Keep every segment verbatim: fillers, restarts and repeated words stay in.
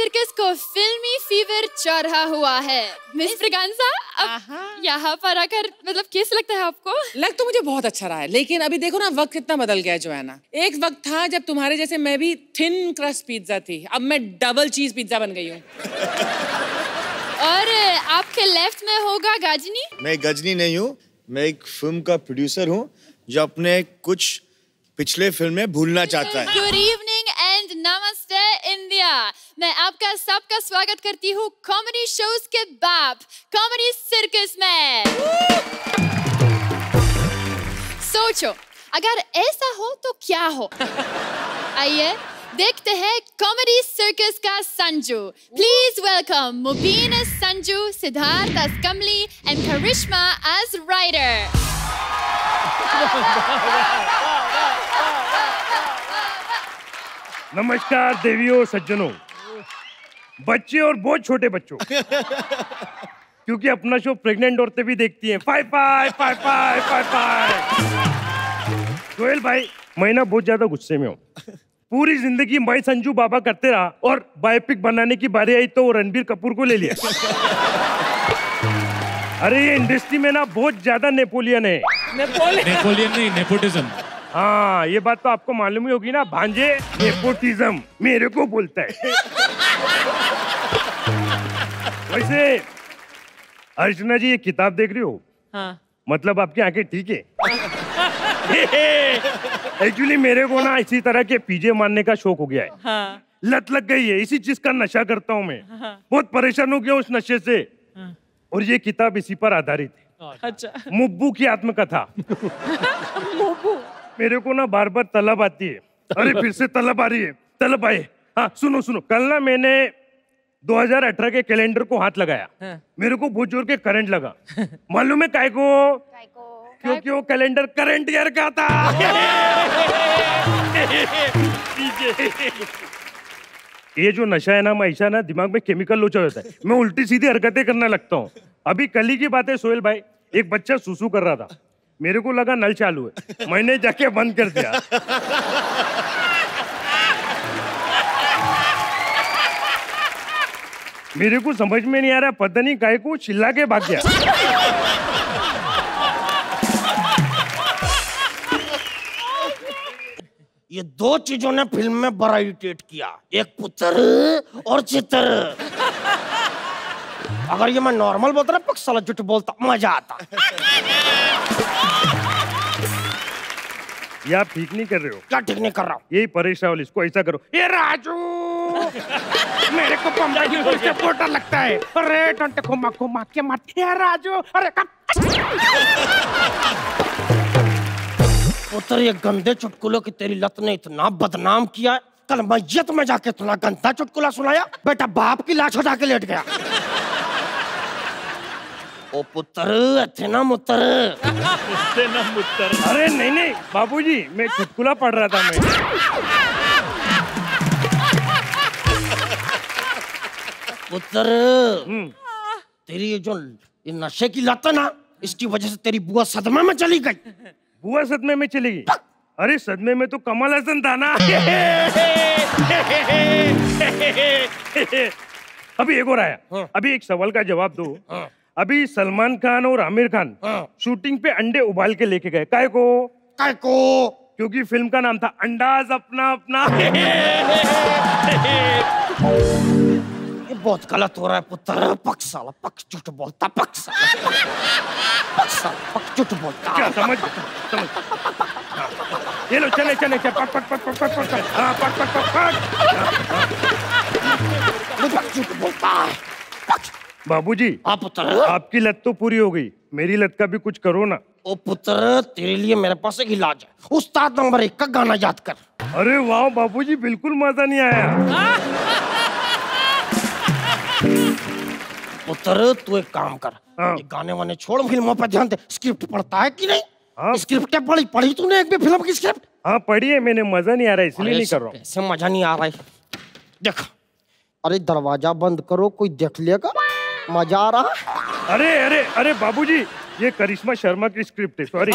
Circus को फिल्मी fever चढ़ा हुआ है। मिस फ्रेगांजा, अब यहाँ पर आकर मतलब कैसा लगता है आपको? लग तो मुझे बहुत अच्छा रहा है, लेकिन अभी देखो ना वक्त कितना बदल गया है जोआना। एक वक्त था जब तुम्हारे जैसे मैं भी थिन क्रस्ट पिज्जा थी, अब मैं डबल चीज पिज्जा बन गई हूँ। और आपके लेफ्ट में होगा गजनी। मैं गजनी नहीं हूँ, मैं एक फिल्म का प्रोड्यूसर हूँ जो अपने कुछ पिछले फिल्में भूलना चाहता है। गुड इवनिंग एंड नमस्ते इंडिया। मैं आपका सबका स्वागत करती हूँ कॉमेडी शोज के बाप कॉमेडी सर्कस में। सोचो अगर ऐसा हो तो क्या हो। आइए देखते हैं कॉमेडी सर्कस का Sanju. Please welcome Mubeen as Sanju, Siddharth as Kamli and Karishma as rider. नमस्कार देवियों सज्जनों, बच्चे और बहुत छोटे बच्चों, क्योंकि अपना शो प्रेग्नेंट औरतें भी देखती हैं। Five five five five five five. Sohail भाई, मैं ना बहुत ज्यादा गुस्से में हूँ। पूरी जिंदगी मैं संजू बाबा करते रहा और बायोपिक बनाने की बारी आई तो रणबीर कपूर को ले लिया। अरे ये इंडस्ट्री में ना बहुत ज्यादा नेपोलियन है। नेपोलियन नेपोलियन नहीं, नेपोटिज्म। हाँ, ये बात तो आपको मालूम ही होगी ना भांजे। नेपोटिज्म मेरे को बोलता है। वैसे अर्चना जी, ये किताब देख रही हो? हाँ। मतलब आपकी आंखें ठीक है? एक्चुअली मेरे को ना इसी तरह के पीजे मारने का शौक हो गया है। हाँ। लत लग गई है, इसी चीज का नशा करता हूँ मैं। हाँ। बहुत परेशान हो गया उस नशे से। हाँ। और ये किताब इसी पर आधारित है। अच्छा। मुब्बू की आत्मकथा। मुब्बू। मेरे को ना बार बार तलब आती है। अरे फिर से तलब आ रही है, तलब आए। हाँ सुनो सुनो, कल ना मैंने दो हज़ार अठारह के कैलेंडर को हाथ लगाया। हाँ। मेरे को बहुत जोर के करंट लगा। मालूम है काय को? क्योंकि वो कैलेंडर करंट ईयर का था। ये जो नशा है ना, मैं ऐसा ना दिमाग में केमिकल लोचा होता है, मैं उल्टी सीधी हरकतें करने लगता हूँ। अभी कल ही की बात है सोहेल भाई, एक बच्चा सुसु कर रहा था, मेरे को लगा नल चालू है, मैंने जाके बंद कर दिया। मेरे को समझ में नहीं आ रहा, पता नहीं काहे को चिल्ला के भाग गया। ये दो चीजों ने फिल्म में बड़ा इरिटेट किया, एक पुत्र और चित्र। अगर ये मैं नॉर्मल बोलता ना, पक्ष साला झूठ बोलता, मजा आता। ये आप ठीक नहीं कर रहे हो। क्या ठीक नहीं कर रहा हूँ? यही परेश रावल, इसको ऐसा करो। ये राजू, मेरे को पंजाबी से पोटा लगता है। अरे डंटे को मार को मार के मारते हैं राजू। अरे कब पुत्र, ये गंदे चुटकुलों की तेरी लत ने इतना बदनाम किया है। कल मस्जिद में जाके इतना गंदा चुटकुला सुनाया, बेटा बाप की लाश उठा के लेट गया। ओ पुत्र, थे ना मुत्र, थे ना मुत्र। अरे नहीं नहीं बाबूजी, मैं चुटकुला पढ़ रहा था मैं। पुत्र, तेरी ये जो ये नशे की लत है ना, इसकी वजह से तेरी बुआ सदमे में चली गई। बुआ सदमे में चली गई? अरे सदमे में तो कमल हसन था ना। अभी एक और आया। हाँ। अभी एक सवाल का जवाब दो। हाँ। अभी सलमान खान और आमिर खान हाँ। शूटिंग पे अंडे उबाल के लेके गए, काय को? काय को? क्योंकि फिल्म का नाम था अंडाज अपना अपना। ये बहुत गलत हो रहा है पुत्र। पक साला, पक झूठ बोलता, पक साला, पक साला, पक झूठ बोलता। क्या समझ समझ? ये लो, चले चले चले, पक पक पक पक पक पक, हाँ पक पक पक पक। पक झूठ बोलता है। बाबूजी, आप पुत्र, आपकी लत तो पूरी हो गई, मेरी लत का भी कुछ करो ना। ओ पुत्र, तेरे लिए मेरे पास एक इलाज है। उस्ताद नंबर एक का गाना याद कर। अरे वाह बाबूजी, बिल्कुल मजा नहीं आया। पुत्र, तू एक काम कर, हाँ। एक गाने वाने छोड़, फिल्मों पर ध्यान दे। स्क्रिप्ट पढ़ता है कि नहीं? हाँ। स्क्रिप्ट क्या पढ़ी पढ़ी तूने एक भी फिल्म की स्क्रिप्ट? हाँ पढ़ी है मैंने, मजा नहीं आ रहा है इसलिए नहीं कर रहा हूँ। ऐसे मजा नहीं आ रहा है। देख, अरे दरवाजा बंद करो, कोई देख लेगा। मजा आ रहा है? अरे अरे अरे बाबूजी, ये करिश्मा शर्मा की स्क्रिप्ट है, सॉरी।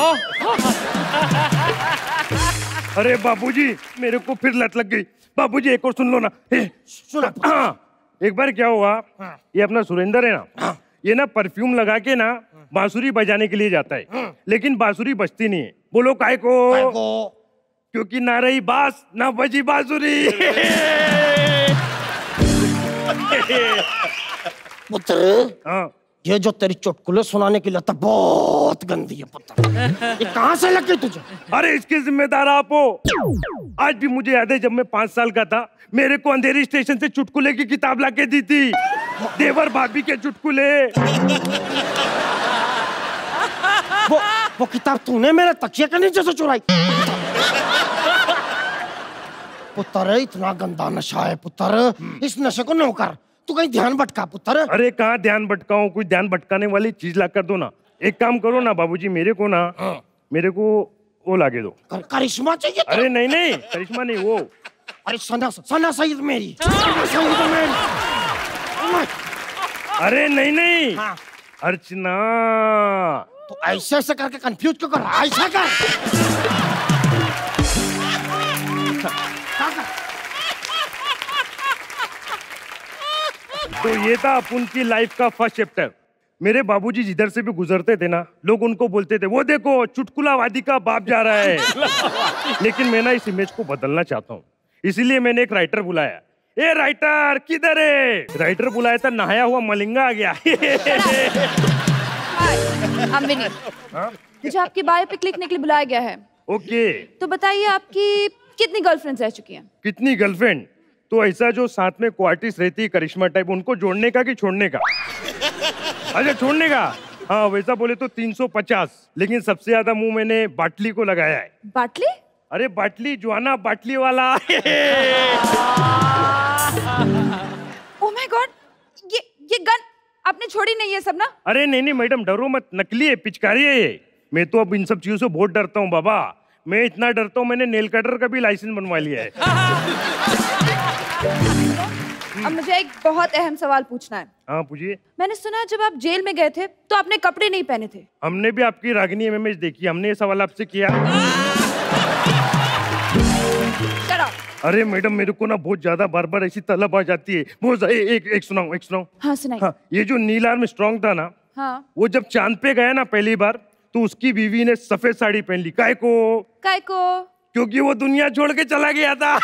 अरे बाबूजी, मेरे को फिर लत लग गई। बाबूजी एक और सुन लो ना। सुना। हाँ, एक बार क्या हुआ, ये अपना सुरेंद्र है ना, ये ना परफ्यूम लगा के ना बांसुरी बजाने के लिए जाता है, लेकिन बांसुरी बजती नहीं है। बोलो काय को? काय को? क्योंकि ना रही बांस ना बजी बांसुरी। पुत्र, हाँ ये जो तेरी चुटकुले सुनाने की लत बहुत गंदी है पुत्र। ये कहाँ से लग गई तुझे? अरे इसके जिम्मेदार आप हो। आज भी मुझे याद है जब मैं पांच साल का था, मेरे को अंधेरी स्टेशन से चुटकुले की किताब लाके दी थी, देवर भाभी के चुटकुले। वो वो किताब तूने मेरे तकिए के नीचे से चुराई? पुत्र, इतना गंदा नशा है पुत्र, इस नशे को न कर, तू कहीं ध्यान भटका पुत्र। अरे कहाँ ध्यान भटकाऊं, कोई ध्यान भटकाने वाली चीज ला कर दो ना। एक काम करो ना बाबूजी, मेरे को ना मेरे को वो लाके दो। कर, करिश्मा चाहिए? अरे नहीं नहीं, करिश्मा नहीं, वो अरे सना सना सईद मेरी, सना सईद मेरी। अरे नहीं नहीं, हाँ। अर्चना। तो ऐसे ऐसे करके कंफ्यूज क्यों कर रहा है? ऐसा कर। तो ये था अपन की लाइफ का फर्स्ट चैप्टर। मेरे बाबूजी जिधर से भी गुजरते थे ना, लोग उनको बोलते थे, वो देखो चुटकुलावादी का बाप जा रहा है। लेकिन मैं ना इस इमेज को बदलना चाहता हूँ, इसीलिए मैंने एक राइटर बुलाया। ए राइटर किधर है? राइटर बुलाया था, नहाया हुआ मलिंगा आ गया। I'm विनी। मुझे आपकी बायोपिक लिखने के लिए बुलाया गया है। ओके। तो बताइए आपकी कितनी गर्लफ्रेंड्स रह चुकी हैं? कितनी गर्लफ्रेंड? तो ऐसा जो साथ में क्वार्टिस रहती है करिश्मा टाइप, उनको जोड़ने का कि छोड़ने का? अच्छा छोड़ने का। हाँ वैसा बोले तो तीन सौ पचास, लेकिन सबसे ज्यादा मुंह मैंने बाटली को लगाया है। बाटली? अरे बाटली, जोआना बाटली वाला। ओह माय गॉड, ये ये गन आपने छोड़ी नहीं है सब ना? अरे नहीं नहीं मैडम, डरो मत, नकली है, पिचकारी है ये। मैं तो अब इन सब चीजों से बहुत डरता हूँ बाबा। मैं इतना डरता हूँ, मैंने नेल कटर का भी लाइसेंस बनवा लिया है। अब मुझे एक बहुत अहम सवाल पूछना है। हाँ पूछिए। मैंने सुना जब आप जेल में गए थे तो आपने कपड़े नहीं पहने थे। हमने भी आपकी रागिनी एमएमएस देखी, हमने ये सवाल आपसे किया। अरे मैडम, मेरे को ना बहुत ज्यादा बार बार ऐसी तलब आ जाती है। बहुत ए, एक एक सुनाऊं एक सुनाऊं हाँ सुनाइए। हाँ, ये जो नील आर्मस्ट्रांग था ना, हाँ। वो जब चांद पे गया ना पहली बार, तो उसकी बीवी ने सफेद साड़ी पहन ली। काय को? काय को? क्योंकि वो दुनिया छोड़ के चला गया था।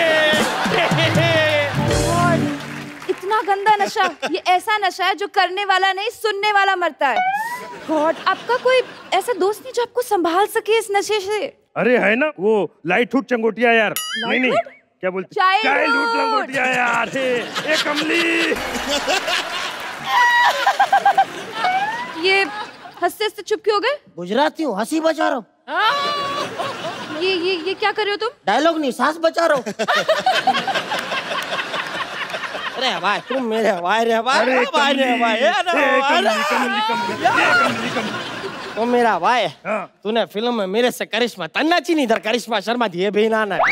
इतना गंदा नशा, ये ऐसा नशा है जो करने वाला नहीं सुनने वाला मरता है। गॉड, आपका कोई ऐसा दोस्त नहीं जो आपको संभाल सके इस नशे से? अरे है ना वो लाइटहुड चंगोटिया यार। नहीं नहीं, क्या बोलते? चाइल्डहुड लंगोटिया यार। ए कमली, ये हंसते हंसते चुप क्यों हो गए? गुजराती हूँ, हंसी बचा रहा हूँ। ये ये ये क्या कर रहे हो तुम? डायलॉग नहीं, सांस बचा रहा हूँ। अरे भाई तुम मेरे भाई रे भाई, अरे भाई रे भाई, कमली कमली कमली कमली, तो मेरा भाई, हाँ। तूने फिल्म में मेरे से करिश्मा तन्ना चीनी इधर करिश्मा शर्मा थी, ये भी ना ना।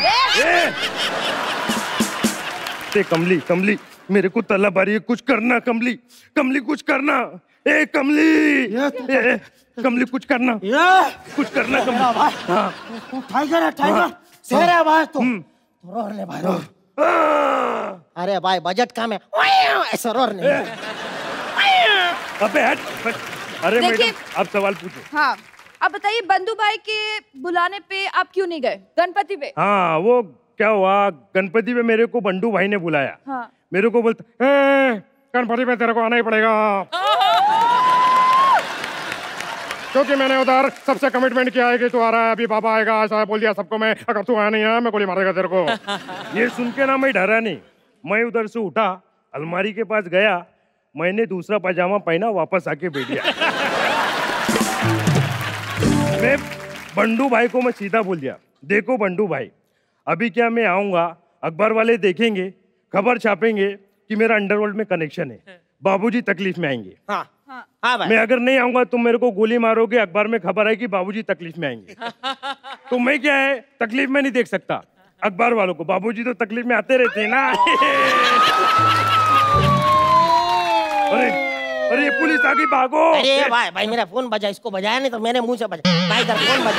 ते कमली कमली, मेरे को तलब आ रही है, कुछ करना कमली, कमली कुछ करना। ए कमली, ए, कमली कुछ करना, कुछ करना कमली। हाँ। टाइगर है टाइगर, शेर है भाई तू। रो ले भाई रो। अरे भाई बजट कम है, ऐसा रो नहीं। अबे हट, हट। अरे देखिए- मैडम आप सवाल पूछो। हाँ, अब बताइए बंधु भाई के बुलाने पे आप क्यों नहीं गए? गणपति पे? हाँ वो क्या हुआ, गणपति पे मेरे को बंडू भाई ने बुलाया। हाँ। मेरे को बोलता, गणपति पे तेरे को आना ही पड़ेगा, क्योंकि मैंने उधर सबसे कमिटमेंट किया है कि तू आ रहा है, अभी बाबा आएगा, ऐसा बोल दिया सबको मैं, अगर तू आया नहीं है मैं गोली मारेगा तेरे को। ये सुन के ना मैं डरा नहीं, मैं उधर से उठा, अलमारी के पास गया, मैंने दूसरा पजामा पहना, वापस आके बैठ गया। मैं बंडू भाई को मैं सीधा बोल दिया, देखो बंडू भाई, अभी क्या मैं आऊंगा, अखबार वाले देखेंगे, खबर छापेंगे कि मेरा अंडरवर्ल्ड में कनेक्शन है, बाबूजी तकलीफ में आएंगे। हाँ हाँ भाई। मैं अगर नहीं आऊंगा तुम मेरे को गोली मारोगे, अखबार में खबर है कि बाबूजी तकलीफ में आएंगे। तो मैं क्या है, तकलीफ में नहीं देख सकता अखबार वालों को, बाबूजी तो तकलीफ में आते रहते हैं ना। अरे अरे ये पुलिस आ गई, भागो। अरे भाई भाई मेरा फोन बजा, इसको बजाया नहीं तो मेरे मुंह से बजा भाई, इधर फोन बजा।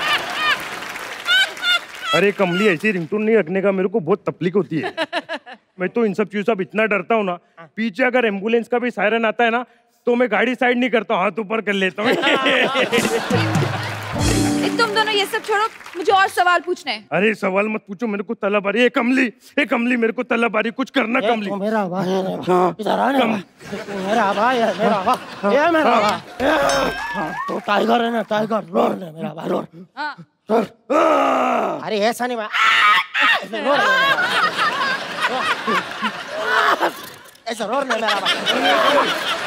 अरे कमली, ऐसी रिंगटोन नहीं रखने का, मेरे को बहुत तकलीफ होती है। मैं तो इन सब चीजों से अब इतना डरता हूँ ना, पीछे अगर एम्बुलेंस का भी सायरन आता है ना तो मैं गाड़ी साइड नहीं करता हूँ, हाथ ऊपर कर लेता हूँ। तुम दोनों ये सब छोड़ो, मुझे और सवाल पूछने हैं। अरे सवाल मत पूछो, मेरे को तलब आ रही है। कमली, ए कमली, मेरे को तलब आ रही है, कुछ करना कमली। मेरा भाई है, इधर आ ना, मेरा भाई है, मेरा भाई, ये मेरा भाई, तो टाइगर है ना, टाइगर, रोड है मेरा भाई, रोड, रोड। अरे ऐसा नहीं भाई, ऐसा रोड है मेरा भाई।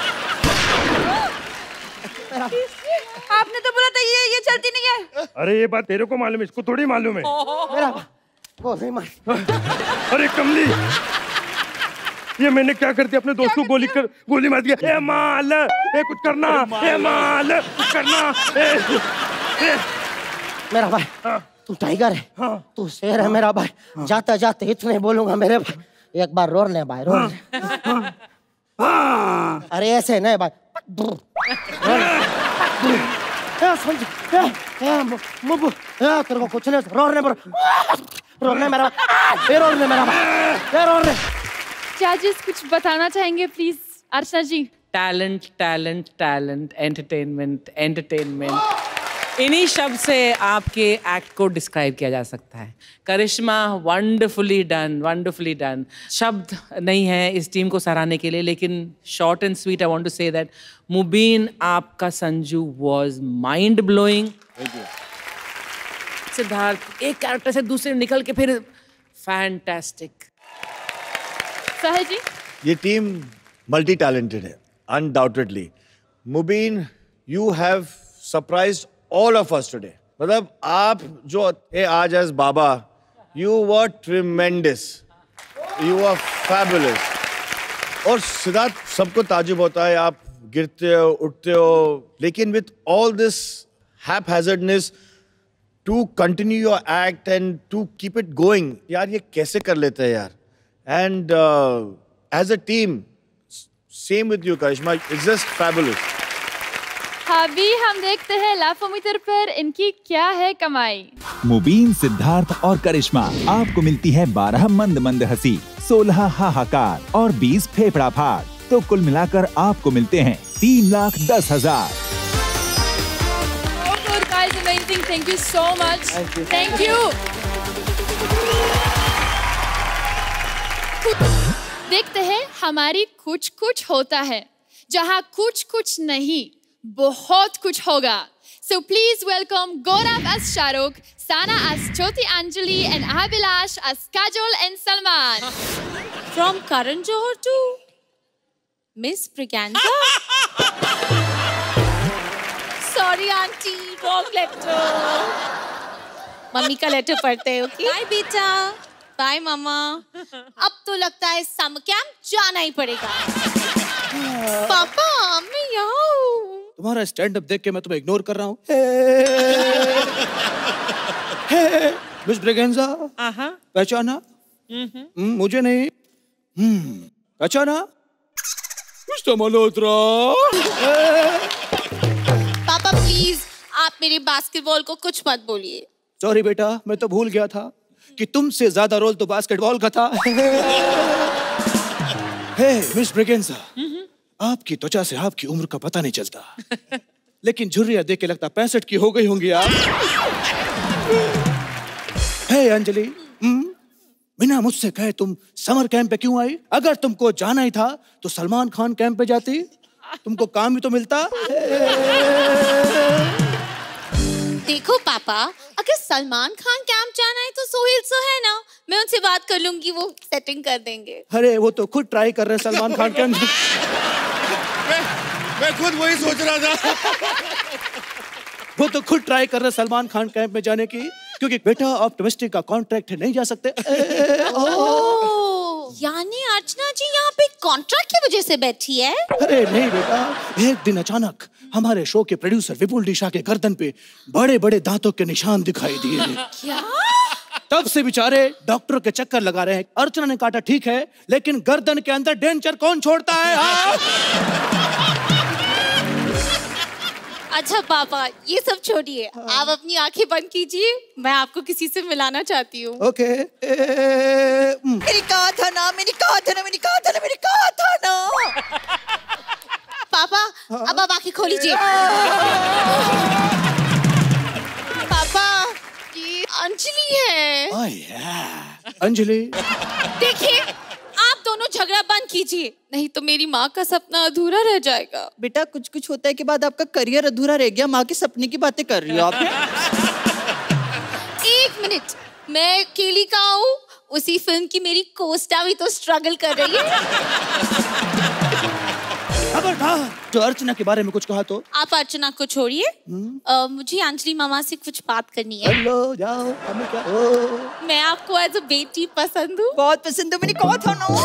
आपने तो बोला था ये ये चलती नहीं है। अरे ये बात तेरे को मालूम है, इसको थोड़ी मालूम है। मेरा वो नहीं मार। अरे कमली, ये मैंने क्या कर दिया, अपने दोस्त को गोली कर गोली मार दिया। ए माल, ए कुछ करना, ए माल कुछ करना। ए, ए। मेरा भाई, तू टाइगर है, तू शेर है मेरा भाई। जाते जाते इतने बोलूंगा मेरे भाई, एक बार रोने भाई, रोने। अरे ऐसे नहीं भाई, समझ, तेरे को कुछ नहीं, रोने रोने मेरा, रोने मेरा भाई, रोने। जजेस कुछ बताना चाहेंगे please? Archana ji. Talent, talent, talent, entertainment, entertainment, इन्हीं शब्द से आपके एक्ट को डिस्क्राइब किया जा सकता है। Karishma, wonderfully done, wonderfully done. शब्द नहीं है इस टीम को सराहने के लिए, लेकिन short and sweet I want to say that Mubeen, आपका Sanju was mind blowing. Siddharth, एक कैरेक्टर से दूसरे निकल के फिर फैंटास्टिक। साहिल जी। ये टीम मल्टी टैलेंटेड है, undoubtedly. Mubeen, you have surprised all of us today. मतलब आप जो ए आज एज बाबा, you were tremendous, you were fabulous. और सिद्धार्थ, सबको ताजुब होता है, आप गिरते हो, उठते हो, लेकिन with all this haphazardness to continue your act and to keep it going, यार ये कैसे कर लेते हैं यार? And uh, as a team, same with you Karishma, it's just fabulous. अभी हम देखते हैं लाफोमीटर पर इनकी क्या है कमाई। मुबीन, सिद्धार्थ और करिश्मा, आपको मिलती है बारह मंद मंद हंसी, सोलह हाहाकार और बीस फेफड़ा फाड़, तो कुल मिलाकर आपको मिलते हैं तीन लाख दस हजार। Thank you so much, thank you. देखते हैं हमारी कुछ कुछ होता है, जहाँ कुछ कुछ नहीं बहुत कुछ होगा। So please welcome Gaurav as Shahrukh, Sana as Jyoti Anjali, and Abhilash as Kajol and Salman. From Karan Johar to Miss Priyanka. Sorry auntie, wrong letter. Mummy का लेटर पढ़ते हैं, ओके? बाय बेटा, बाय मामा। अब तो लगता है summer camp जाना ही पड़ेगा। पापा, मैं यहाँ हूँ। तुम्हारा स्टैंड अप देख के मैं तुम्हें इग्नोर कर रहा हूँ। मिस ब्रेगेंजा, पहचाना? मुझे नहीं। पहचाना? मिस्टर मल्होत्रा। पापा प्लीज, आप मेरे बास्केटबॉल को कुछ मत बोलिए। सॉरी बेटा, मैं तो भूल गया था कि तुमसे ज्यादा रोल तो बास्केटबॉल का था। हे मिस ब्रेगेंजा, आपकी त्वचा से आपकी उम्र का पता नहीं चलता, लेकिन झुर्रियां देख के लगता पैंसठ की हो गई होंगी आप। हे अंजलि, बिना मुझसे कहे तुम समर कैंप पे क्यों आई? अगर तुमको जाना ही था तो सलमान खान कैंप पे जाती, तुमको काम भी तो मिलता। देखो पापा, अगर सलमान खान कैंप जाना है तो सोहेल सो है ना, मैं उनसे बात कर लूंगी, वो सेटिंग कर देंगे। अरे वो तो खुद ट्राई कर रहे हैं सलमान खान कैंप। मैं, मैं खुद वही सोच रहा था। वो तो खुद ट्राई कर रहे हैं सलमान खान कैंप में जाने की, क्योंकि बेटा ऑप्टिमिस्टिक का कॉन्ट्रैक्ट है, नहीं जा सकते। यानी अर्चना जी यहाँ पे कॉन्ट्रैक्ट की वजह से बैठी है? अरे नहीं बेटा, एक दिन अचानक हमारे शो के प्रोड्यूसर विपुल डी शाह के गर्दन पे बड़े बड़े दांतों के निशान दिखाई दिए। क्या? तब से बेचारे डॉक्टर के चक्कर लगा रहे हैं। अर्चना ने काटा ठीक है, लेकिन गर्दन के अंदर डेंचर कौन छोड़ता है? अच्छा पापा, ये सब छोड़िए, आप अपनी आंखें बंद कीजिए, मैं आपको किसी से मिलाना चाहती हूँ। ओके। मेरी कहा था ना, मैंने कहा था ना, मैंने कहा था ना, मैंने कहा था ना। पापा, अब आप आंखें खोलीजिए। पापा, ये अंजलि है। oh, yeah. अंजलि, देखिए, आप दोनों झगड़ा बंद कीजिए, नहीं तो मेरी माँ का सपना अधूरा रह जाएगा। बेटा, कुछ कुछ होता है के बाद आपका करियर अधूरा रह गया, माँ के सपने की बातें कर रही हो आप। एक मिनट, मैं केली का हूँ, उसी फिल्म की मेरी कोस्टा भी तो स्ट्रगल कर रही है। खबरदार, तो अर्चना के बारे में कुछ कहा तो? आप अर्चना को छोड़िए, मुझे अंजलि मामा से कुछ बात करनी है। हेलो, जाओ, हमें क्या? ओ। मैं आपको एज अ बेटी पसंद हूँ। बहुत पसंद हूँ, मैंने कहा था ना।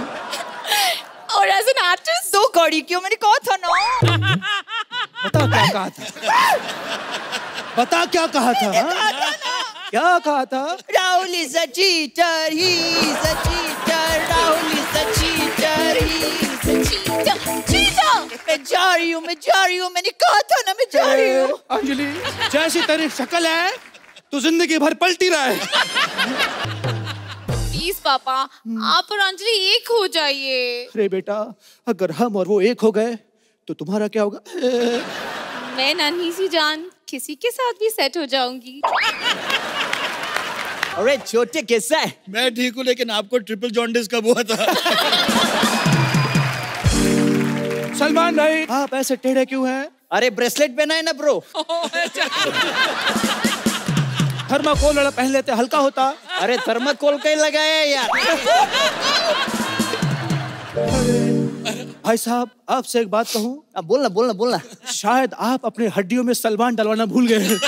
और एज एन आर्टिस्ट दो कौड़ी क्यों, मैंने कहा था ना। बता क्या कहा था? बता क्या कहा था? कहा था ना। क्या कहा था? Rahul is a cheater, he is a cheater, Rahul is a cheater, he is a cheater, cheater। मैं जा रही हूँ, मैं जा रही हूँ, मैंने कहा था ना, मैं जा रही हूँ। अंजलि, जैसी तेरी शक्ल है, तू जिंदगी भर पलटी रहा है। प्लीज पापा, आप और अंजलि एक हो जाइए। अरे बेटा, अगर हम और वो एक हो गए, तो तुम्हारा क्या होगा? मैं नन्ही सी जान किसी के साथ भी सेट हो जाऊंगी। अरे छोटे कैसा है? मैं ठीक हूँ, लेकिन आपको ट्रिपल जॉन्डिस कब हुआ था? सलमान भाई, आप ऐसे टेढ़े क्यों हैं? अरे ब्रेसलेट पहना है ना ब्रो। थर्माकोल वाला पहन लेते, हल्का होता। अरे थर्माकोल का ही लगाया है यार। भाई साहब, आपसे एक बात कहूँ? अब बोलना बोलना बोलना। शायद आप अपने हड्डियों में सलमान डलवाना भूल गए।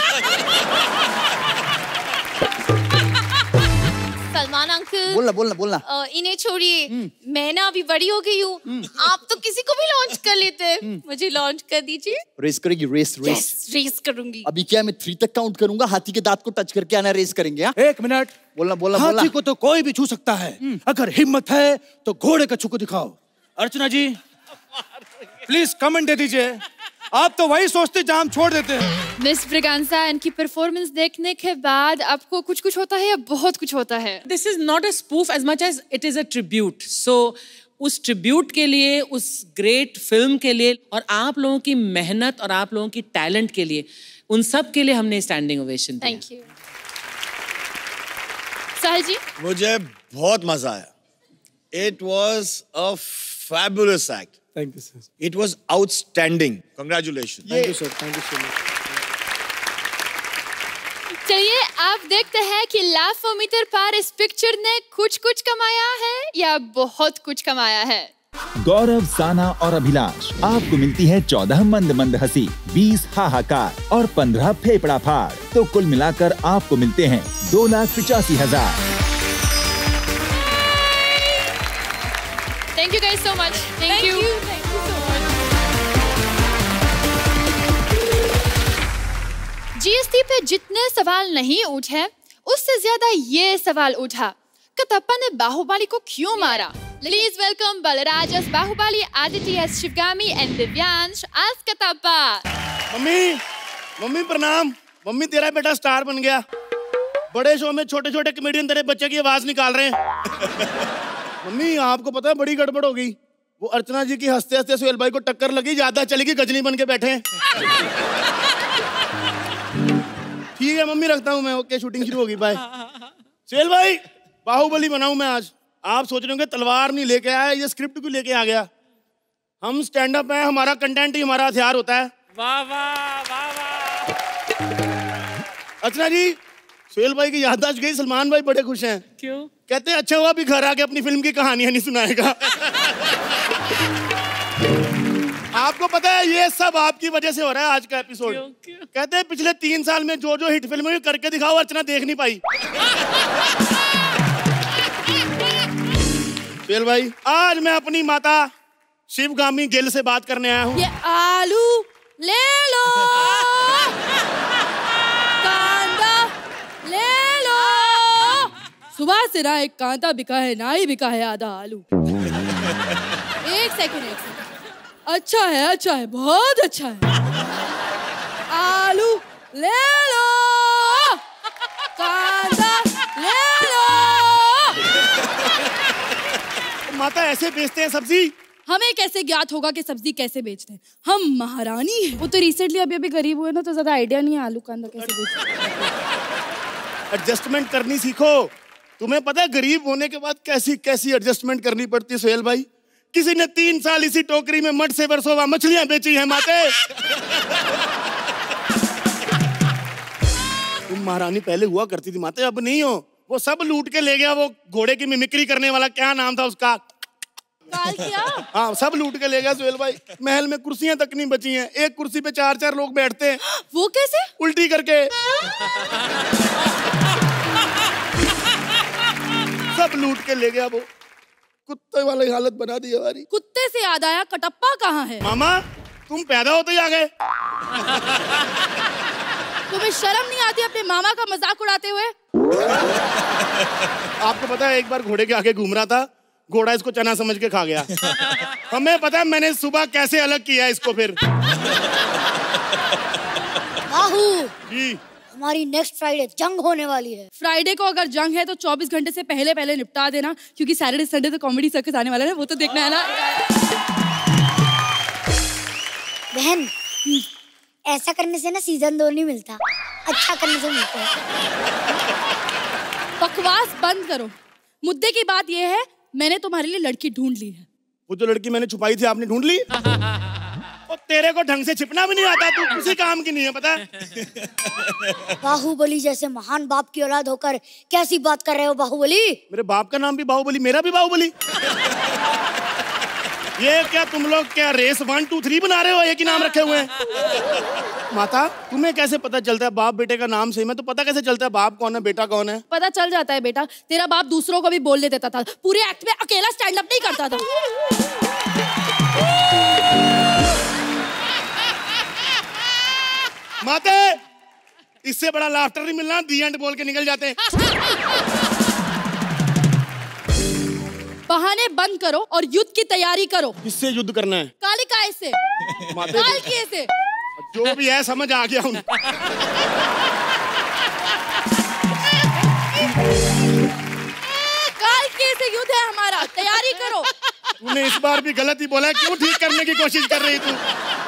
सलमान अंकल, बोलना बोलना बोलना। अ, इन्हें छोड़िए, मैं ना अभी बड़ी हो गई हूँ, आप तो किसी को भी लॉन्च कर लेते हैं, मुझे लॉन्च कर दीजिए। रेस करेगी? रेस रेस yes, रेस करूंगी। अभी क्या, मैं थ्री तक काउंट करूंगा, हाथी के दांत को टच करके आना, रेस करेंगे। हा? एक मिनट, बोलना बोलना हाथी बोलना। को तो कोई भी छू सकता है, अगर हिम्मत है तो घोड़े का छू को दिखाओ। अर्चना जी, प्लीज कमेंट दे दीजिए। आप तो वही सोचते जहां हम छोड़ देते हैं। मिस ब्रिगांसा, इनकी परफॉर्मेंस देखने के बाद आपको कुछ कुछ होता है या बहुत कुछ होता है? This is not a spoof as much as it is a tribute. So उस ट्रिब्यूट के लिए, उस ग्रेट फिल्म के लिए, और आप लोगों की मेहनत और आप लोगों की टैलेंट के लिए, उन सब के लिए हमने स्टैंडिंग ओवेशन दिया। Thank you. साहिल जी, मुझे बहुत मजा आया। It was a fabulous act. Thank you, sir. It was outstanding. Congratulations. Thank you, sir. Thank you so much. चलिए आप देखते हैं कि लाफोमीटर पर इस पिक्चर ने कुछ कुछ कमाया है या बहुत कुछ कमाया है। गौरव, साना और अभिलाष, आपको मिलती है चौदह मंद मंद हंसी, बीस हाहाकार और पंद्रह फेफड़ा फाड़। तो कुल मिलाकर आपको मिलते हैं दो लाख पिचासी हजार। Thank you guys so much. Thank, Thank you. you, thank you so much. GST पे जितने सवाल नहीं उठे, उससे ज्यादा ये सवाल उठा, कटप्पा ने बाहुबली को क्यों मारा? Please welcome Balaraj as Bahubali, Aditi as Shivgami, and Divyansh as Katappa. Mummy, mummy प्रणाम। मम्मी, तेरा बेटा स्टार बन गया। बड़े शो में छोटे छोटे कमेडियन तेरे बच्चे की आवाज निकाल रहे हैं। मम्मी, आपको पता है बड़ी गड़बड़ हो गई। वो अर्चना जी की हंसते हंसते सुहेल भाई को टक्कर लगी, ज्यादा चलेगी, गजनी बन के बैठे हैं। ठीक है मम्मी, रखता हूँ मैं। ओके, शूटिंग शुरू होगी, बाय। सुहेल भाई, बाहुबली बनाऊं मैं आज। आप सोच रहे होंगे तलवार नहीं लेके आया, ये स्क्रिप्ट भी लेके आ गया। हम स्टैंड अप है, हमारा कंटेंट ही हमारा हथियार होता है। वाह वाह वाह वाह। अर्चना जी, सुहेल भाई की याददाश्त गई, सलमान भाई बड़े खुश हैं। क्यों? कहते हैं अच्छा हुआ भी घर आके अपनी फिल्म की कहानियां नहीं सुनाएगा। आपको पता है ये सब आपकी वजह से हो रहा है आज का एपिसोड। क्यों? क्यों? कहते हैं पिछले तीन साल में जो जो हिट फिल्में करके दिखाओ, अर्चना देख नहीं पाई। सुहेल भाई, आज मैं अपनी माता शिवगामी गिल से बात करने आया हूँ। ये आलू ले लो, कांदा ले लो। सुबह से ना एक कांदा बिका है, ना ही बिका है आधा आलू। एक सेकंड, एक सेकंड। अच्छा है, अच्छा है, बहुत अच्छा है। ले लो, कांदा ले लो। माता ऐसे बेचते हैं सब्जी? हमें कैसे ज्ञात होगा कि सब्जी कैसे बेचते हैं? हम महारानी हैं। वो तो रिसेंटली अभी अभी गरीब हुए ना, तो ज्यादा आइडिया नहीं है आलू कांदा कैसे बेचते हैं। एडजस्टमेंट करनी सीखो। तुम्हें पता है गरीब होने के बाद कैसी कैसी एडजस्टमेंट करनी पड़ती है सोहेल भाई। किसी ने तीन साल इसी टोकरी में मट से बरसोवा मछलियां बेची हैं माते। तुम महारानी पहले हुआ करती थी माते, अब नहीं हो। वो सब लूट के ले गया, वो घोड़े की मिमिक्री करने वाला, क्या नाम था उसका? काल किया? हाँ, सब लूट के ले गया सोहेल भाई। महल में कुर्सियां तक नहीं बची हैं। एक कुर्सी पे चार चार लोग बैठते हैं। वो कैसे? उल्टी करके। सब लूट के ले गया वो। कुत्ते वाली हालत बना दी हमारी। कुत्ते से याद आया, कटप्पा कहाँ है? मामा तुम पैदा होते ही आ गए। तुम्हें शर्म नहीं आती अपने मामा का मजाक उड़ाते हुए? आपको पता है एक बार घोड़े के आगे घूम रहा था, घोड़ा इसको चना समझ के खा गया। हमें पता है मैंने सुबह कैसे अलग किया इसको। फिर बाहू जी, हमारी नेक्स्ट फ्राइडे जंग होने वाली है। फ्राइडे को अगर जंग है तो चौबीस घंटे से पहले पहले निपटा देना, क्योंकि सैटरडे संडे तो कॉमेडी सर्कस आने वाला है, वो तो देखना है ना। बहन, ऐसा करने से ना सीजन दो नहीं मिलता, अच्छा करने से मिलता है। बकवास बंद करो। मुद्दे की बात यह है, मैंने तुम्हारे लिए लड़की ढूंढ ली है। वो जो लड़की मैंने छुपाई थी आपने ढूंढ ली? और तेरे को ढंग से छिपना भी नहीं आता, तू किसी काम की नहीं है पता है। बाहुबली जैसे महान बाप की औलाद होकर कैसी बात कर रहे हो बाहुबली? मेरे बाप का नाम भी बाहुबली, मेरा भी बाहुबली। ये क्या तुम लोग क्या रेस वन टू थ्री बना रहे हो? एक ही नाम रखे हुए हैं। माता तुम्हें कैसे पता चलता है बाप बेटे का नाम सेम है? तो पता कैसे चलता है बाप कौन है बेटा कौन है? पता चल जाता है बेटा। तेरा बाप दूसरों को भी बोलने देता था, पूरे एक्ट में अकेला स्टैंड अप नहीं करता था। माते इससे बड़ा लाफ्टर नहीं मिलना, दी एंड बोल के निकल जाते हैं। बहाने बंद करो और युद्ध की तैयारी करो। किससे युद्ध करना है? कालिकाय से, कालकिए से। जो भी है समझ आ गया हूँ। कालकिए से युद्ध है हमारा, तैयारी करो। तूने इस बार भी गलत ही बोला है, क्यों ठीक करने की कोशिश कर रही तू?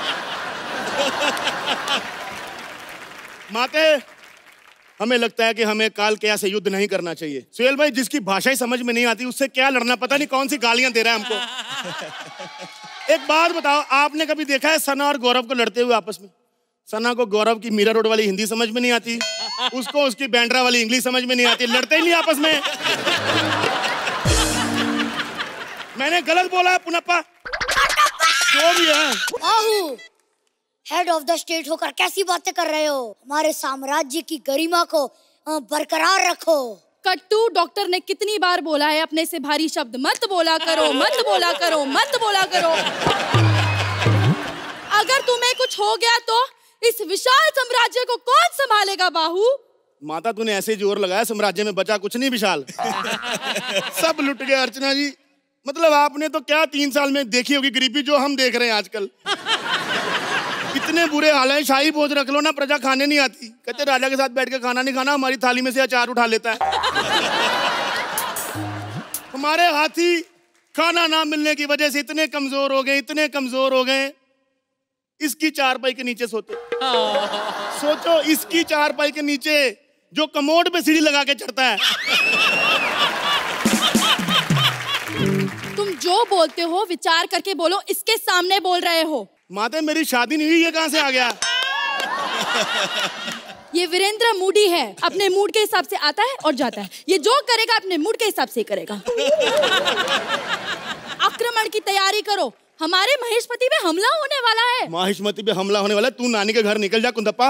माते हमें लगता है कि हमें काल क्या से युद्ध नहीं करना चाहिए। सोहेल भाई जिसकी भाषा ही समझ में नहीं आती उससे क्या लड़ना, पता नहीं कौन सी गालियां दे रहा है हमको। एक बात बताओ, आपने कभी देखा है सना और गौरव को लड़ते हुए आपस में? सना को गौरव की मीरा रोड वाली हिंदी समझ में नहीं आती, उसको उसकी बैंड्रा वाली इंग्लिश समझ में नहीं आती, लड़ते ही नहीं आपस में। मैंने गलत बोला है पुनप्पा? जो भी है। आहू, हेड ऑफ द स्टेट होकर कैसी बातें कर रहे हो? हमारे साम्राज्य की गरिमा को बरकरार रखो। कट्टू डॉक्टर ने कितनी बार बोला है अपने से भारी शब्द मत बोला करो, मत बोला करो, मत बोला करो। अगर तुम्हें कुछ हो गया तो इस विशाल साम्राज्य को कौन संभालेगा बाहू? माता तूने ऐसे जोर लगाया, साम्राज्य में बचा कुछ नहीं विशाल। सब लुट गए अर्चना जी। मतलब आपने तो क्या तीन साल में देखी होगी गरीबी जो हम देख रहे हैं आजकल। इतने बुरे हाल हैं, शाही भोज रख लो ना, प्रजा खाने नहीं आती। कहते राजा के साथ बैठ के खाना नहीं खाना, हमारी थाली में से अचार उठा लेता है। हमारे हाथी खाना ना मिलने की वजह से इतने कमजोर हो गए, इतने कमजोर हो गए, इसकी चारपाई के नीचे सोते। सोचो इसकी चारपाई के नीचे जो कमोड पे सीढ़ी लगा के चढ़ता है। तुम जो बोलते हो विचार करके बोलो, इसके सामने बोल रहे हो। माते मेरी शादी नहीं हुई, ये कहां से आ गया? ये वीरेंद्र मूडी है, अपने मूड के हिसाब से आता है और जाता है। ये जो करेगा अपने मूड के हिसाब से करेगा। आक्रमण की तैयारी करो, हमारे महेशमती पे हमला होने वाला है। महेशमती पे हमला होने वाला है? तू नानी के घर निकल जा कुंदप्पा।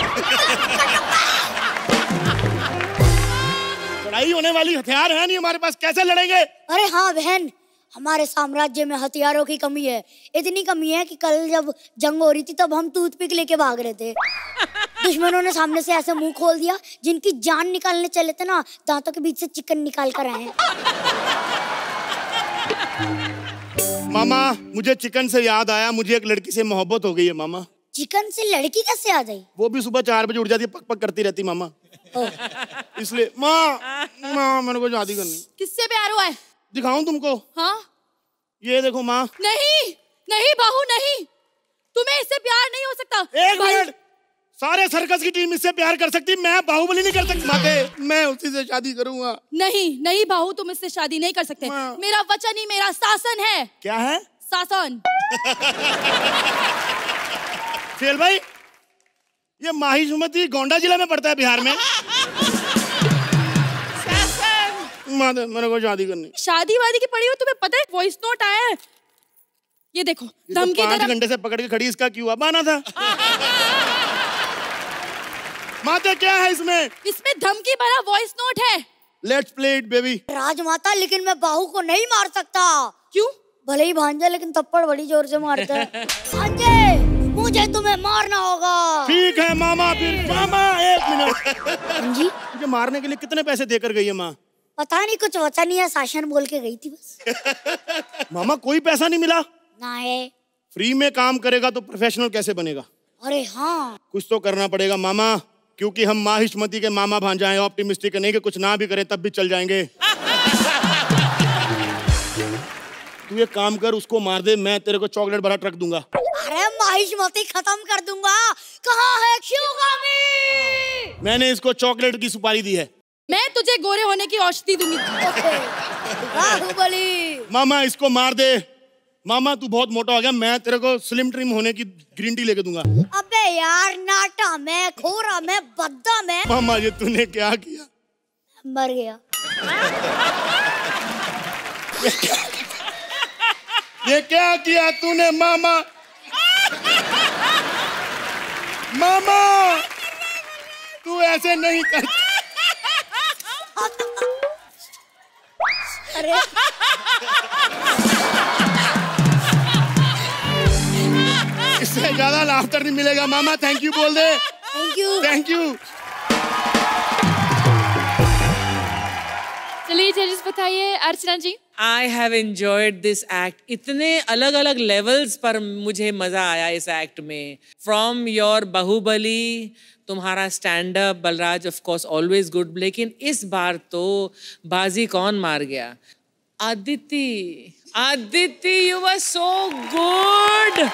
लड़ाई होने वाली, हथियार है नहीं हमारे पास, कैसे लड़ेंगे? अरे हाँ बहन, हमारे साम्राज्य में हथियारों की कमी है। इतनी कमी है कि कल जब जंग हो रही थी तब हम टूथपिक लेके भाग रहे थे। दुश्मनों ने सामने से ऐसे मुंह खोल दिया, जिनकी जान निकालने चले थे ना, दांतों के बीच से चिकन निकाल कर आए। मामा मुझे चिकन से याद आया, मुझे एक लड़की से मोहब्बत हो गई है मामा। चिकन से लड़की कैसे आ गई? वो भी सुबह चार बजे उठ जाती है, पक पक करती रहती मामा। इसलिए माँ माँ मेरे को शादी करनी। किससे प्यार हुआ है? दिखाऊं तुमको? हाँ ये देखो माँ। नहीं नहीं बहू नहीं, तुम्हें इससे प्यार नहीं हो सकता। एक मिनट, सारे सर्कस की टीम इससे प्यार कर सकती, मैं बाहुबली नहीं कर सकती। माते मैं उसी से शादी करूंगा। नहीं नहीं बहू, तुम इससे शादी नहीं कर सकते। मेरा वचन ही मेरा शासन है। क्या है? शासन। फेल भाई, ये माही सुमति गोंडा जिला में पड़ता है बिहार में। माते मेरे को शादी करनी। शादी वादी की पड़ी हो, तुम्हें पता है वॉइस नोट आया है? ये देखो धमकी तो पांच घंटे से पकड़ के खड़ी, इसका क्यों अब आना था? माता क्या है इसमें? इसमें धमकी भरा वॉइस नोट है। Let's play it baby. राजमाता, लेकिन मैं बाहू को नहीं मार सकता। क्यों? भले ही भांजा, लेकिन थप्पड़ बड़ी जोर से मारता है। भांजे, मुझे तुम्हें मारना होगा। ठीक है मामा, फिर मामा एक मिनट। जी मुझे मारने के लिए कितने पैसे देकर गई है माँ? पता नहीं, कुछ वचन या शासन बोल के गई थी बस। मामा कोई पैसा नहीं मिला? नहीं। फ्री में काम करेगा तो प्रोफेशनल कैसे बनेगा? अरे हाँ, कुछ तो करना पड़ेगा मामा, क्योंकि हम माहिष्मति के मामा भांजा हैं। ऑप्टिमिस्टिक नहीं कि कुछ ना भी करें तब भी चल जाएंगे। तू एक काम कर, उसको मार दे, मैं तेरे को चॉकलेट भरा ट्रक दूंगा। अरे माहिष्मति खत्म कर दूंगा। कहाँ है शिवगामी? मैंने इसको चॉकलेट की सुपारी दी है। मैं तुझे गोरे होने की औषधि दूंगी। बाहुबली। मामा इसको मार दे। मामा तू बहुत मोटा हो गया, मैं तेरे को स्लिम ट्रिम होने की ग्रीन टी लेके दूंगा। अबे यार, नाटा में, खोरा में, बद्दा में। मामा ये तूने क्या किया? मर गया। ये क्या किया तूने मामा? मामा तू ऐसे नहीं कर। अरे इससे ज्यादा लाफ्टर नहीं मिलेगा मामा। थैंक यू बोल दे। Thank you thank you. चलिए जजेस बताइए। Archana ji. I have enjoyed this act. इतने अलग अलग लेवल्स पर मुझे मजा आया इस एक्ट में। फ्रॉम योर बाहुबली, तुम्हारा stand up, Balraj of course always good, लेकिन इस बार तो बाजी कौन मार गया? Aditi. Aditi you were so good.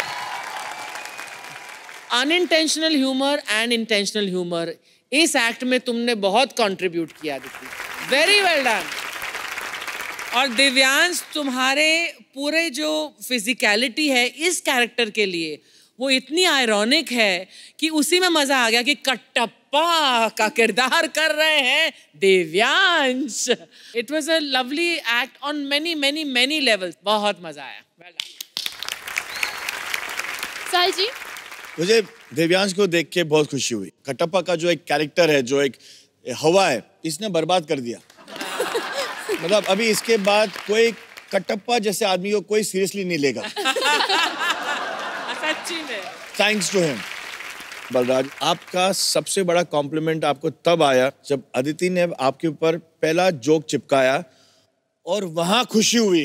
Unintentional humour and intentional humour, इस एक्ट में तुमने बहुत कंट्रीब्यूट किया आदिति। Very well done. और दिव्यांश, तुम्हारे पूरे जो फिजिकलिटी है इस कैरेक्टर के लिए वो इतनी आयरॉनिक है कि उसी में मजा आ गया कि कटप्पा का किरदार कर रहे हैं Divyansh. It was a lovely act on many many many levels. बहुत मजा आया। Well done. साहिल जी। मुझे दिव्यांश को देख के बहुत खुशी हुई। कटप्पा का जो एक कैरेक्टर है, जो एक हवा है, इसने बर्बाद कर दिया। मतलब अभी इसके बाद कोई कटप्पा जैसे आदमी को कोई सीरियसली नहीं लेगा। सच्ची में। Thanks to him. बलराज, आपका सबसे बड़ा कॉम्प्लीमेंट आपको तब आया जब अदिति ने आपके ऊपर पहला जोक चिपकाया और वहां खुशी हुई।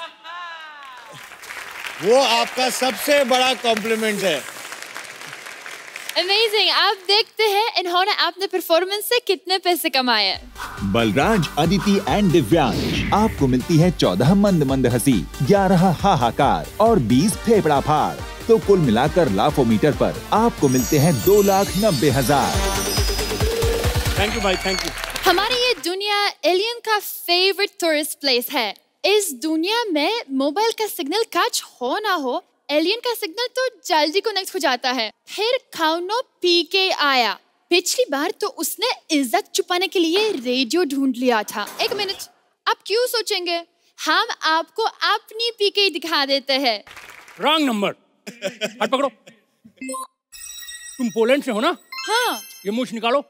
वो आपका सबसे बड़ा कॉम्प्लीमेंट है। अमेजिंग। आप देखते हैं इन्होंने अपने परफॉर्मेंस से कितने पैसे कमाए। बलराज, अदिति एंड दिव्यांश, आपको मिलती है चौदह मंद मंद हंसी, ग्यारह हाहाकार और बीस फेफड़ा फाड़। तो कुल मिलाकर लाफोमीटर पर आपको मिलते हैं दो लाख नब्बे हजार। थैंक यू भाई, थैंक यू। हमारी ये दुनिया एलियन का फेवरेट टूरिस्ट प्लेस है। इस दुनिया में मोबाइल का सिग्नल कैच हो ना हो, एलियन का सिग्नल तो जल्दी कनेक्ट हो जाता है। फिर खानो पी के आया। पिछली बार तो उसने इज्जत छुपाने के लिए रेडियो ढूंढ लिया था। एक मिनट, आप क्यों सोचेंगे, हम आपको अपनी पीके दिखा देते हैं। Wrong number. हाथ पकड़ो। तुम पोलैंड से हो ना? हाँ। ये मूछ निकालो।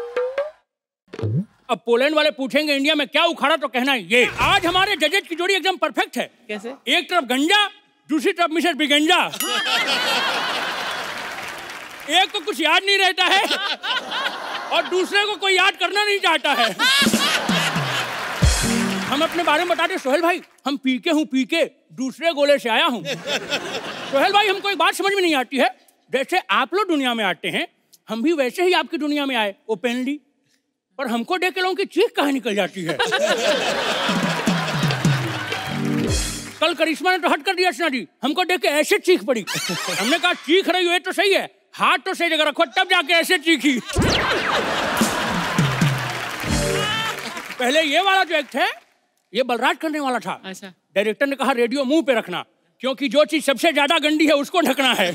अब पोलैंड वाले पूछेंगे इंडिया में क्या उखाड़ा तो कहना है ये। आज हमारे जजेज की जोड़ी एकदम परफेक्ट है। कैसे? एक तरफ गंजा, दूसरी तरफ मिसेस बिगंजा। एक को कुछ याद नहीं रहता है और दूसरे को कोई याद करना नहीं चाहता है। हम अपने बारे में बताते सोहेल भाई, हम पीके हूँ, पीके दूसरे गोले से आया हूँ। सोहेल भाई, हमको एक बात समझ में नहीं आती है, जैसे आप लोग दुनिया में आते हैं, हम भी वैसे ही आपकी दुनिया में आए ओपनली, पर हमको देख के लोगों की चीख कहाँ निकल जाती है। कल करिश्मा ने तो हट कर दिया अर्चना जी, हमको देख के ऐसे चीख पड़ी। हमने कहा चीख रही हो ये तो सही है, हाथ तो सही जगह रखो, तब जाके ऐसे चीखी। पहले ये वाला जो एक्ट है ये बलराज करने वाला था। अच्छा। डायरेक्टर ने कहा रेडियो मुंह पे रखना, क्योंकि जो चीज सबसे ज्यादा गंदी है उसको ढकना है।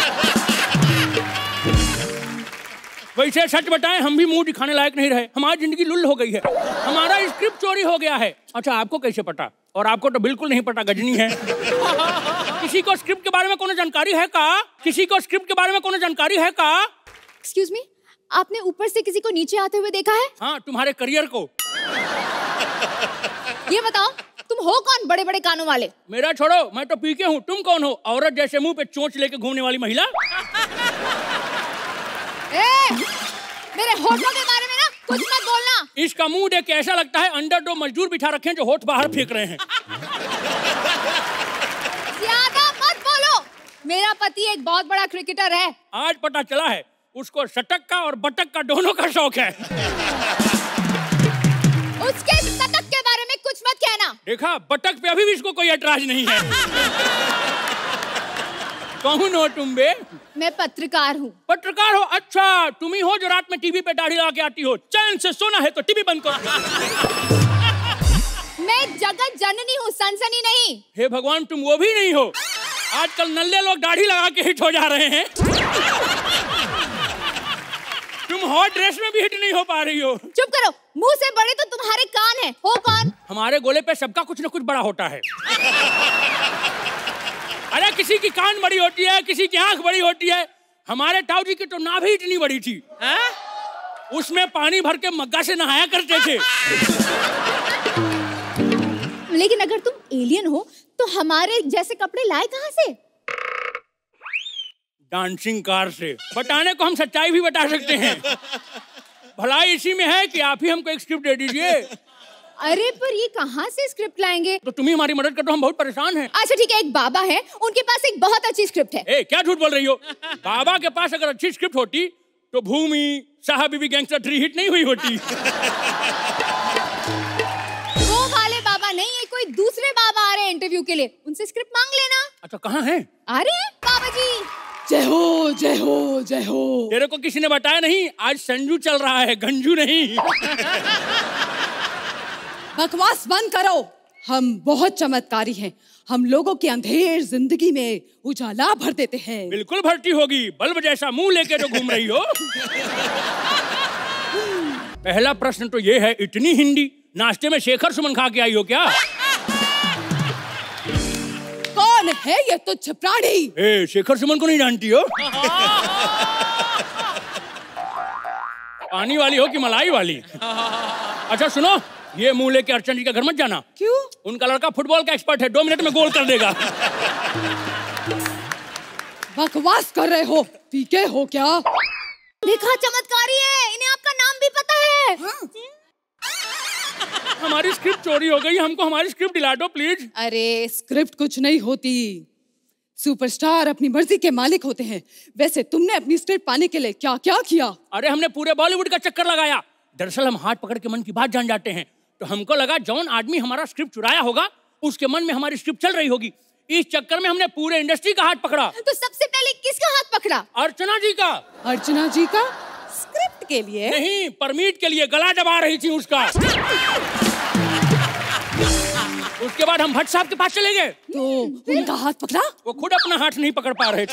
वैसे सच बताएं, हम भी मुंह दिखाने लायक नहीं रहे, हमारी जिंदगी लुल हो गई है, हमारा स्क्रिप्ट चोरी हो गया है। अच्छा, आपको कैसे पता? और आपको तो बिल्कुल नहीं पता, गजनी है। किसी को स्क्रिप्ट के बारे में कोनो जानकारी है का? किसी को स्क्रिप्ट के बारे में कोनो जानकारी है का? एक्सक्यूज मी, आपने ऊपर से किसी को नीचे आते हुए देखा है? हाँ, तुम्हारे करियर को। ये बताओ, तुम हो कौन बड़े बड़े कानों वाले? मेरा छोड़ो, मैं तो पीके हूँ, तुम कौन हो? औरत जैसे मुंह पे चोंच लेके घूमने वाली महिला। ए, मेरे होठों के बारे में ना कुछ मत बोलना। इसका मुंह देख के ऐसा लगता है अंदर दो मजदूर बिठा रखे हैं जो होठ बाहर फेंक रहे हैं। ज्यादा मत बोलो, मेरा पति एक बहुत बड़ा क्रिकेटर है। आज पता चला है उसको शतक का और बटक का दोनों का शौक है। उसके शतक के बारे में कुछ मत कहना। देखा, बटक पे अभी भी इसको कोई ऐतराज नहीं है। कौन हो तुम बे? मैं पत्रकार हूँ। पत्रकार हो? अच्छा, तुम ही हो जो रात में टीवी पे दाढ़ी लगा के आती हो। चैन से सोना है तो टीवी बंद करो। मैं जगत जननी हूँ, सनसनी नहीं। हे भगवान, तुम वो भी नहीं हो। आजकल नल्ले लोग दाढ़ी लगा के हिट हो जा रहे हैं। तुम हॉट ड्रेस में भी हिट नहीं हो पा रही हो। चुप करो, मुंह से बड़े तो तुम्हारे कान हैं। हो कौन? हमारे गोले पे सबका कुछ न कुछ बड़ा होता है। अरे किसी की कान बड़ी होती है, किसी की आंख बड़ी होती है। हमारे ताऊ जी की तो नाभि इतनी बड़ी थी, है? उसमें पानी भर के मग्गा से नहाया करते थे। लेकिन अगर तुम एलियन हो तो हमारे जैसे कपड़े लाए कहाँ से? डांसिंग कार से। बताने को हम सच्चाई भी बता सकते हैं। भलाई इसी में है कि आप ही हमको एक स्क्रिप्ट दे दीजिए। अरे पर ये कहाँ से स्क्रिप्ट लाएंगे? तो तुम ही हमारी मदद कर दो, हम बहुत परेशान हैं। अच्छा ठीक है, एक बाबा है, उनके पास एक बहुत अच्छी स्क्रिप्ट है। ए, क्या झूठ बोल रही हो? बाबा के पास अगर अच्छी स्क्रिप्ट होती तो भूमि, साहब बीबी गैंगस्टर थ्री हिट नहीं हुई होती। वो वाले बाबा नहीं है, कोई दूसरे बाबा आ रहे हैं इंटरव्यू के लिए, उनसे स्क्रिप्ट मांग लेना। अच्छा, कहाँ है? अरे बाबा जी। जय हो जय हो जय हो। तेरे को किसी ने बताया नहीं? आज संजू चल रहा है, गंजू नहीं। बकवास बंद करो, हम बहुत चमत्कारी हैं। हम लोगों की अंधेर जिंदगी में उजाला भर देते हैं। बिल्कुल भरती होगी, बल्ब जैसा मुंह लेके जो घूम रही हो। पहला प्रश्न तो ये है, इतनी हिंदी, नाश्ते में शेखर सुमन खा के आई हो क्या? कौन है ये तुच्छ प्राणी? ए, शेखर सुमन को नहीं जानती हो? पानी वाली हो कि मलाई वाली? अच्छा सुनो, ये मुंह लेके अर्चना जी का घर मत जाना। क्यों? उनका लड़का फुटबॉल का एक्सपर्ट है, दो मिनट में गोल कर देगा। बकवास कर रहे हो, पीके हो क्या? देखा, चमत्कारी है, इन्हें आपका नाम भी पता है। हाँ? हमारी स्क्रिप्ट चोरी हो गई, हमको हमारी स्क्रिप्ट दिला दो प्लीज। अरे स्क्रिप्ट कुछ नहीं होती, सुपरस्टार अपनी मर्जी के मालिक होते हैं। वैसे तुमने अपनी स्क्रिप्ट पाने के लिए क्या क्या किया? अरे हमने पूरे बॉलीवुड का चक्कर लगाया। दरअसल हम हाथ पकड़ के मन की बात जान जाते हैं, तो हमको लगा जौन आदमी हमारा स्क्रिप्ट चुराया होगा उसके मन में हमारी स्क्रिप्ट चल रही होगी। इस चक्कर में हमने पूरे इंडस्ट्री का हाथ पकड़ा। तो सबसे पहले किसका हाथ पकड़ा? अर्चना जी का। अर्चना जी का? स्क्रिप्ट के लिए? नहीं, परमीट के लिए, गला दबा रही थी उसका। उसके बाद हम भट्ट साहब के पास चले गए, तो उनका हाथ पकड़ा? वो खुद अपना हाथ नहीं पकड़ पा रहे थे।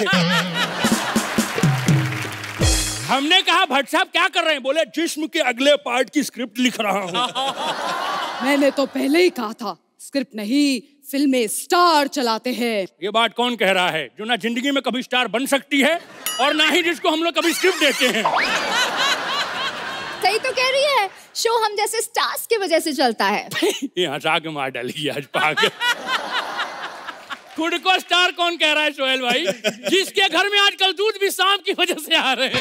हमने कहा भट्ट साहब क्या कर रहे हैं? बोले जिस्म के अगले पार्ट की स्क्रिप्ट लिख रहा हूँ। मैंने तो पहले ही कहा था, स्क्रिप्ट नहीं फिल्में स्टार चलाते हैं। ये बात कौन कह रहा है? जो ना जिंदगी में कभी स्टार बन सकती है और ना ही जिसको हम लोग कभी स्क्रिप्ट देते हैं। सही तो कह रही है, शो हम जैसे स्टार्स की वजह से चलता है। यहाँ से आगे मार डाली आज पागल। खुद को स्टार कौन कह रहा है सोहेल भाई? जिसके घर में आजकल दूध भी सांप की वजह से आ रहे हैं।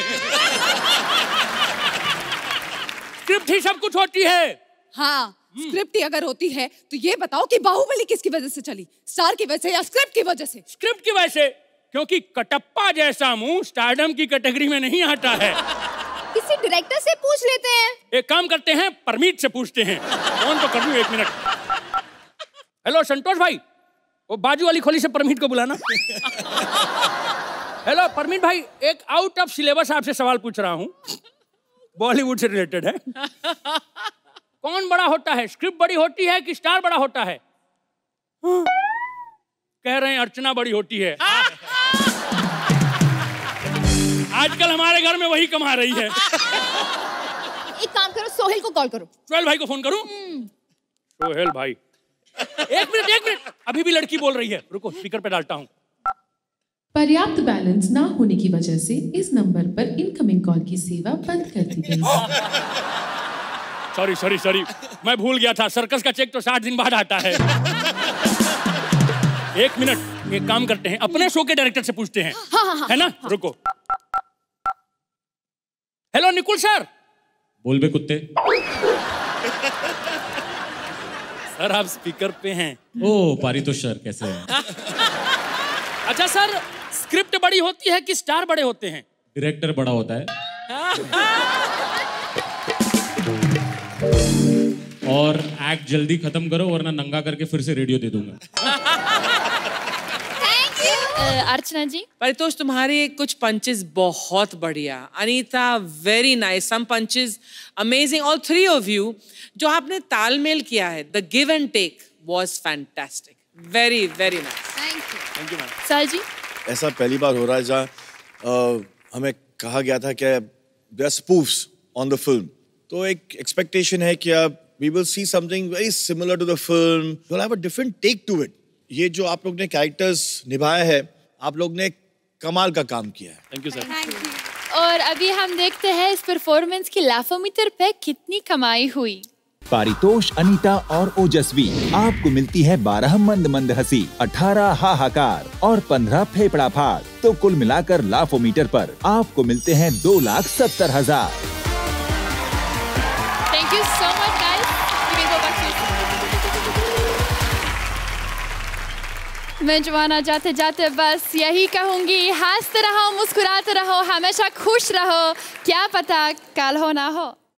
स्क्रिप्ट ही सब कुछ होती है। हाँ, स्क्रिप्ट ही अगर होती है तो ये बताओ कि बाहुबली किसकी वजह से चली? स्टार की वजह से या स्क्रिप्ट की वजह से? स्क्रिप्ट की वजह से। क्योंकि कटप्पा जैसा मुंह स्टारडम की कैटेगरी में नहीं आता है। किसी डायरेक्टर से पूछ लेते हैं। एक काम करते हैं, परमीत से पूछते हैं। फोन तो कर लूं, एक मिनट। हेलो संतोष भाई, वो बाजू वाली खोली से परमीत को बुलाना। हेलो परमीत भाई, एक आउट ऑफ सिलेबस आपसे सवाल पूछ रहा हूँ, बॉलीवुड से रिलेटेड है। कौन बड़ा होता है, स्क्रिप्ट बड़ी होती है कि स्टार बड़ा होता है? कह रहे हैं अर्चना बड़ी होती है। आजकल हमारे घर में वही कमा रही है। एक काम करो, सोहेल को कॉल करो। सोहेल भाई को फोन करूं? सोहेल भाई, एक मिनट एक मिनट, अभी भी लड़की बोल रही है, रुको स्पीकर पे डालता हूं। पर्याप्त बैलेंस ना होने की वजह से इस नंबर पर इनकमिंग कॉल की सेवा बंद कर दी गई है। सॉरी सॉरी सॉरी, मैं भूल गया था, सर्कस का चेक तो साठ दिन बाद आता है। एक मिनट, एक काम करते हैं, अपने शो के डायरेक्टर से पूछते हैं। हाँ, हाँ, हाँ, है ना? हाँ। रुको। Hello Nikul sir. बोल बे कुत्ते। सर आप स्पीकर पे हैं। ओ पारितोष सर, कैसे हैं? अच्छा सर, स्क्रिप्ट बड़ी होती है कि स्टार बड़े होते हैं? डायरेक्टर बड़ा होता है और एक्ट जल्दी खत्म करो वरना नंगा करके फिर से रेडियो दे दूंगा। अर्चना जी, परितोष तुम्हारे कुछ पंचेस बहुत बढ़िया। Anita very nice, some punches amazing. All three of you, जो आपने तालमेल किया है, the give and take was fantastic, very very nice. Thank you. Thank you ma'am. Sir ji, ऐसा पहली बार हो रहा है जहाँ अ, हमें कहा गया था कि there are spoofs on the film, तो एक एक्सपेक्टेशन है कि अब we will see something very similar to the film, will have a different take to it. ये जो आप लोग ने कैरेक्टर्स निभाया है, आप लोग ने कमाल का काम किया है। Thank you sir. और अभी हम देखते हैं इस परफॉर्मेंस की लाफोमीटर पे कितनी कमाई हुई। पारितोष, अनीता और ओजस्वी, आपको मिलती है बारह मंद मंद हंसी, अठारह हाहाकार और पंद्रह फेफड़ा फाड़। तो कुल मिलाकर लाफोमीटर पर आपको मिलते हैं दो लाख सत्तर हजार। Thank you so much guys. मैं जवाना जाते जाते बस यही कहूंगी, हंसते रहो, मुस्कुराते रहो, हमेशा खुश रहो, क्या पता कल हो ना हो।